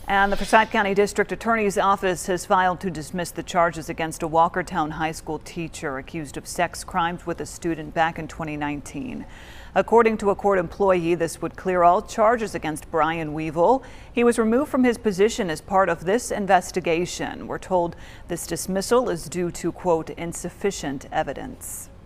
And the Forsyth County District Attorney's Office has filed to dismiss the charges against a Walkertown High School teacher accused of sex crimes with a student back in 2019. According to a court employee, this would clear all charges against Brian Weevil. He was removed from his position as part of this investigation. We're told this dismissal is due to, quote, insufficient evidence.